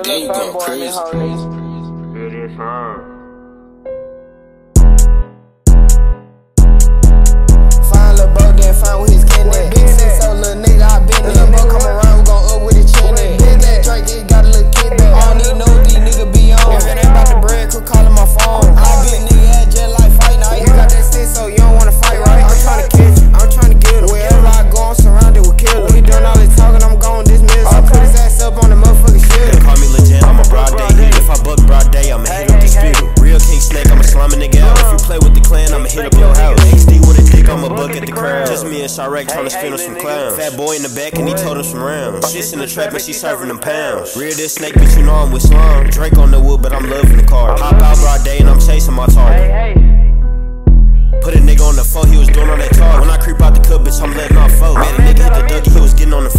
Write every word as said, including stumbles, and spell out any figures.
game going crazy. It is fun. Find lil' bro, then find where his kin at. Big six, so lil' nigga, I been there. Lil' bro come around, we gon' up with his chin at. Big that Drake, it got a little kid back. I don't need no these niggas be on. If it ain't about the bread, quit calling my phone. I big nigga ass just like fight night. You got that stick, so you don't wanna fight, right? I'm tryna catch you, I'm tryna get him. Wherever I go, I'm surrounded with killers. We done all this talking, I'm gon' dismiss. I put his ass up on the motherfucking shit. They call me legend, I'm a broad day hit. If I buck broad day, I'ma hit up the spitter. Real king snake, I'ma slime a nigga out. If you play with the clan, I'ma hit up your house. X D with a dick, I'ma buck at the crowd. Just me and Sharek tryna spin on some clowns. Fat boy in the back and he told him some rounds. Shit's in the trap and she serving them pounds. Real this snake, bitch, you know I'm with slum. Drake on the wood, but I'm loving the car. Hop out broad day and I'm chasing my target. Put a nigga on the phone, he was doing all that talk. When I creep out the cut, bitch, I'm letting off foe. Made a nigga hit the Dougie, he was getting on the